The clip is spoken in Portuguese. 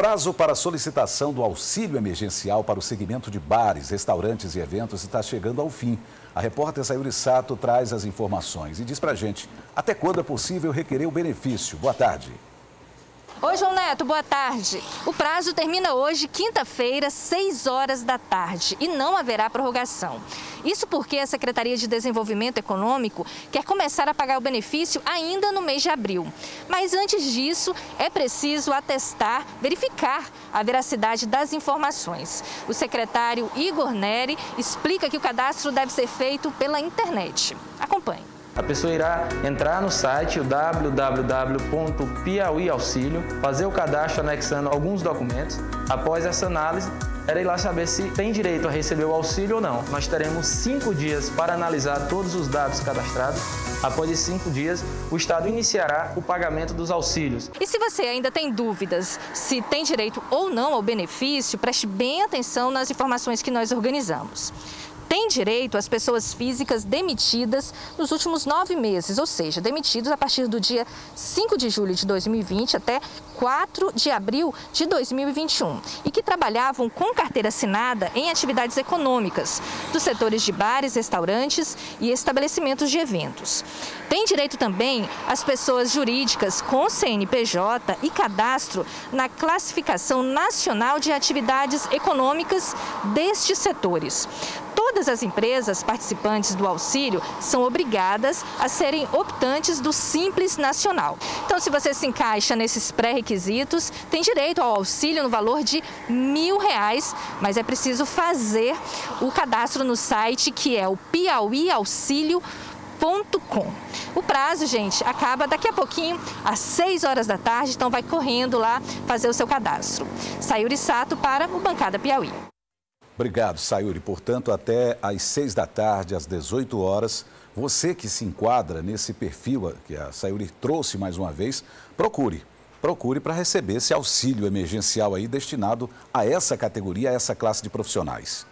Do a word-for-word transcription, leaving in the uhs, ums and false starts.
prazo para a solicitação do auxílio emergencial para o segmento de bares, restaurantes e eventos está chegando ao fim. A repórter Sayuri Sato traz as informações e diz pra gente até quando é possível requerer o benefício. Boa tarde. Oi, João Neto, boa tarde. O prazo termina hoje, quinta-feira, seis horas da tarde, e não haverá prorrogação. Isso porque a Secretaria de Desenvolvimento Econômico quer começar a pagar o benefício ainda no mês de abril. Mas antes disso, é preciso atestar, verificar a veracidade das informações. O secretário Igor Neri explica que o cadastro deve ser feito pela internet. Acompanhe. A pessoa irá entrar no site o w w w ponto piauí auxílio, fazer o cadastro anexando alguns documentos. Após essa análise, ela irá saber se tem direito a receber o auxílio ou não. Nós teremos cinco dias para analisar todos os dados cadastrados. Após esses cinco dias, o Estado iniciará o pagamento dos auxílios. E se você ainda tem dúvidas se tem direito ou não ao benefício, preste bem atenção nas informações que nós organizamos. Tem direito as pessoas físicas demitidas nos últimos nove meses, ou seja, demitidos a partir do dia cinco de julho de dois mil e vinte até quatro de abril de dois mil e vinte e um e que trabalhavam com carteira assinada em atividades econômicas dos setores de bares, restaurantes e estabelecimentos de eventos. Tem direito também as pessoas jurídicas com C N P J e cadastro na Classificação Nacional de Atividades Econômicas destes setores. Todas as empresas participantes do auxílio são obrigadas a serem optantes do Simples Nacional. Então, se você se encaixa nesses pré-requisitos, tem direito ao auxílio no valor de mil reais, mas é preciso fazer o cadastro no site que é o piauí auxílio ponto com. O prazo, gente, acaba daqui a pouquinho, às seis horas da tarde, então vai correndo lá fazer o seu cadastro. Sayuri Sato para o Bancada Piauí. Obrigado, Sayuri. Portanto, até às seis da tarde, às dezoito horas, você que se enquadra nesse perfil que a Sayuri trouxe mais uma vez, procure. Procure para receber esse auxílio emergencial aí destinado a essa categoria, a essa classe de profissionais.